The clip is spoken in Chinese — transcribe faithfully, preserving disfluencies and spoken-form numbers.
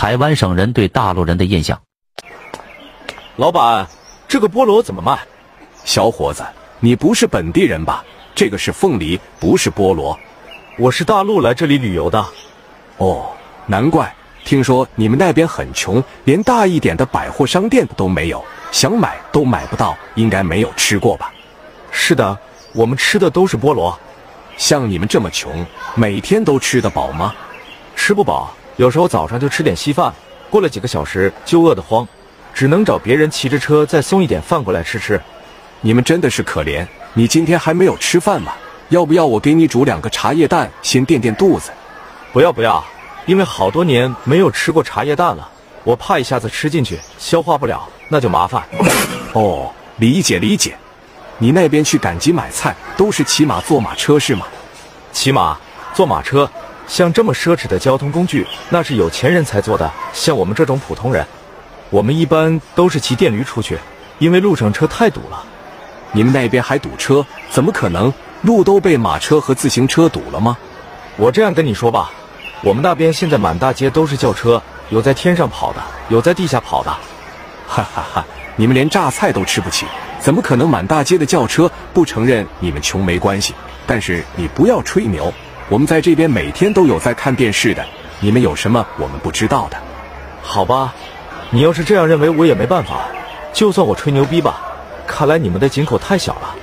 台湾省人对大陆人的印象。 老板，这个菠萝怎么卖？ 小伙子，你不是本地人吧？这个是凤梨，不是菠萝。 我是大陆来这里旅游的。 哦，难怪。听说你们那边很穷，连大一点的百货商店都没有，想买都买不到，应该没有吃过吧？ 是的，我们吃的都是菠萝。 像你们这么穷，每天都吃得饱吗？ 吃不饱，有时候早上就吃点稀饭，过了几个小时就饿得慌，只能找别人骑着车再送一点饭过来吃吃。 你们真的是可怜，你今天还没有吃饭吗？要不要我给你煮两个茶叶蛋，先垫垫肚子？ 不要不要，因为好多年没有吃过茶叶蛋了，我怕一下子吃进去消化不了，那就麻烦。 哦，理解理解。你那边去赶集买菜都是骑马坐马车是吗？ 骑马坐马车，像这么奢侈的交通工具，那是有钱人才坐的，像我们这种普通人，我们一般都是骑电驴出去，因为路上车太堵了。 你们那边还堵车？怎么可能？路都被马车和自行车堵了吗？ 我这样跟你说吧，我们那边现在满大街都是轿车，有在天上跑的，有在地下跑的。 哈哈哈，你们连榨菜都吃不起，怎么可能满大街的轿车？不承认你们穷没关系，但是你不要吹牛，我们在这边每天都有在看电视的，你们有什么我们不知道的？ 好吧，你要是这样认为，我也没办法。就算我吹牛逼吧，看来你们的井口太小了。